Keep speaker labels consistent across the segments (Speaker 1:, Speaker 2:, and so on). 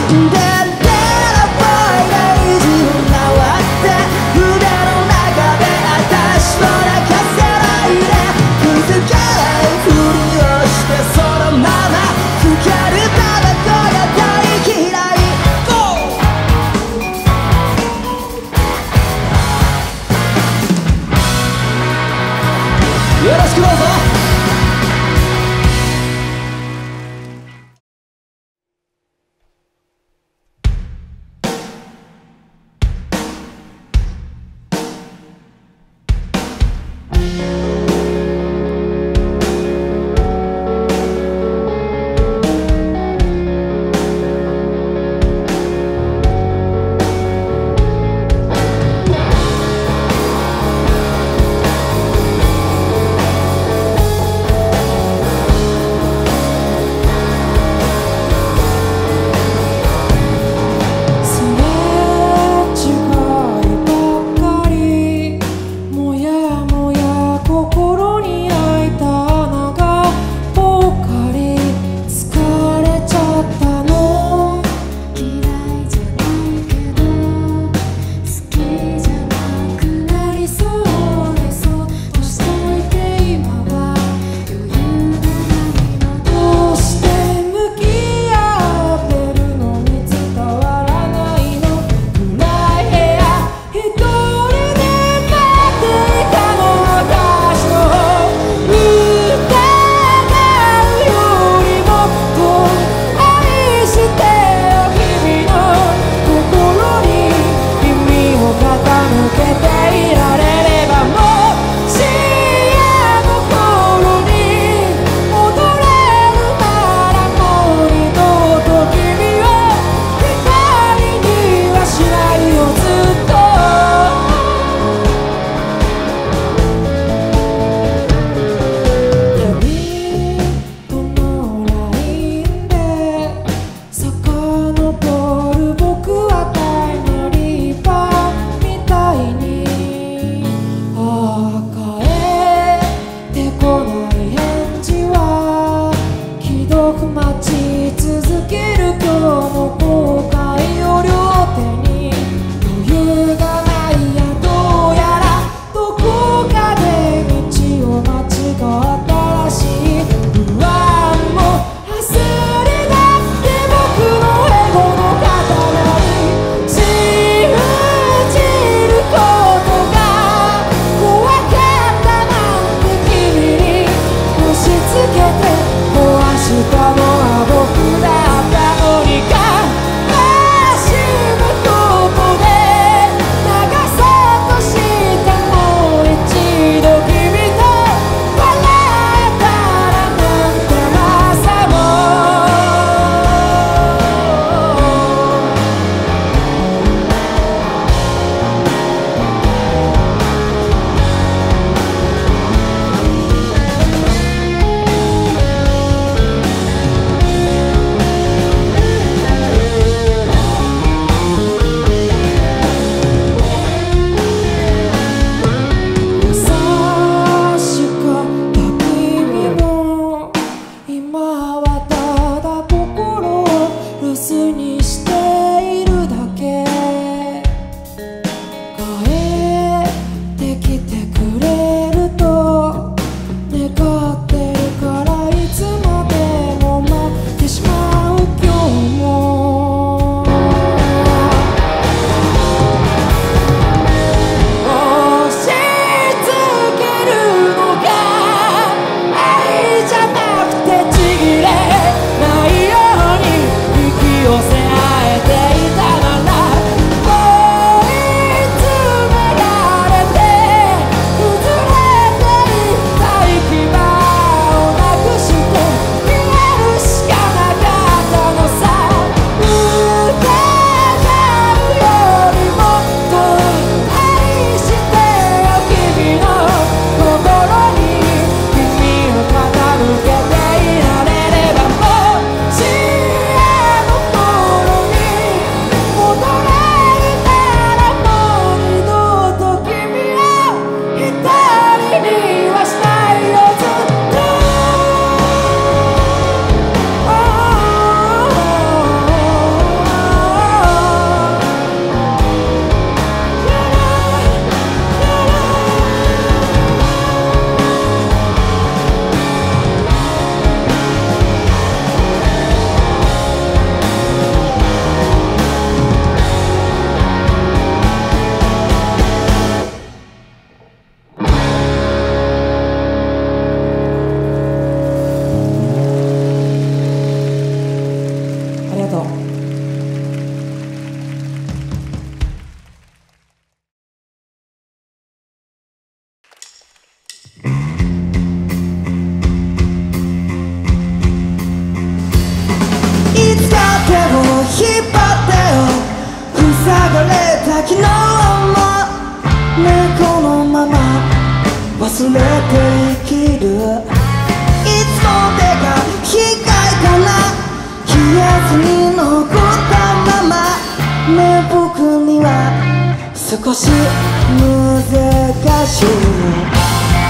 Speaker 1: よろしくどうぞ。 がとう。
Speaker 2: 引っ張ってよ塞がれた昨日もこのまま忘れて生きる。いつも手が控えかな消えずに残ったまま僕には少し難しい。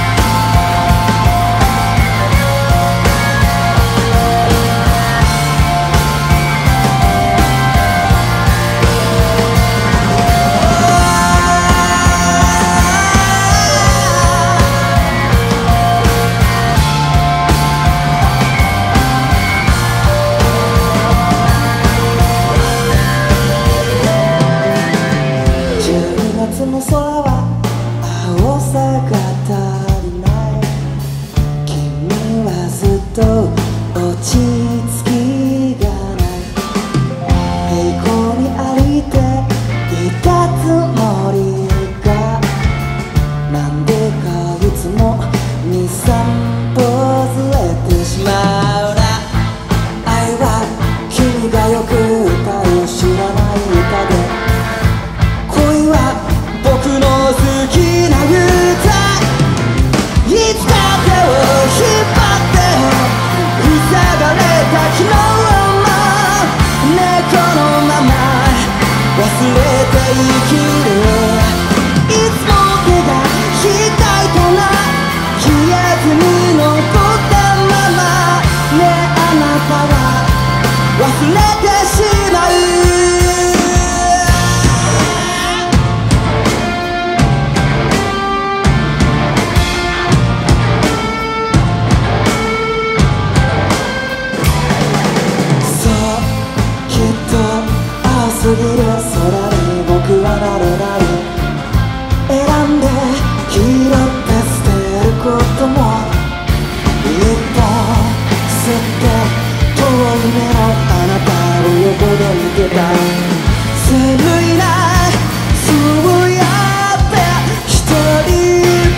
Speaker 2: 夏の空は青さが足りない。君はずっと落ち着きがない。平行に歩いていたつもりがなんでかいつも2、3歩ずれてしまうな。愛は君がよく歌う知らない歌で、恋は僕の好きな歌。いつか手を引っ張って塞がれた昨日もこのまま忘れて生きる。いつも手が控えたな消えずに残ったままあなたは忘れてしまう。過ぎる空に僕はなれない。選んで拾って捨てることも一本吸って遠い目のあなたを横で見てた。寒いなそうやって一人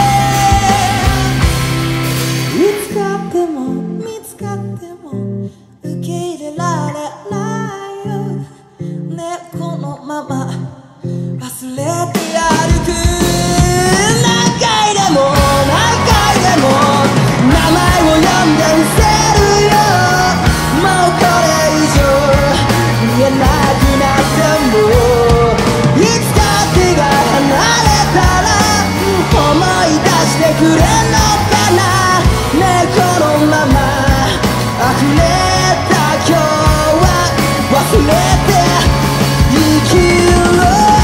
Speaker 2: でいつかっても見つかっても受け入れられないよ。このまま忘れて歩く。何回でも何回でも名前を呼んでみせるよ。もうこれ以上言えなくなってもいつか手が離れたら思い出してくれんのかな。このまま溢れた今日は忘れて生きろ。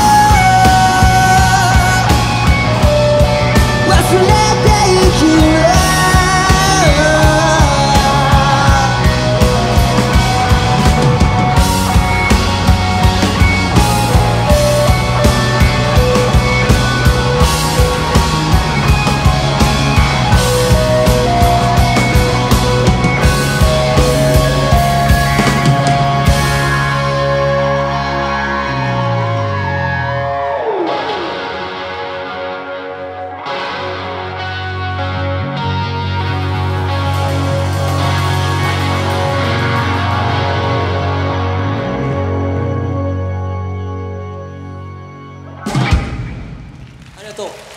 Speaker 2: 忘れて生きろ。
Speaker 1: ありがとう。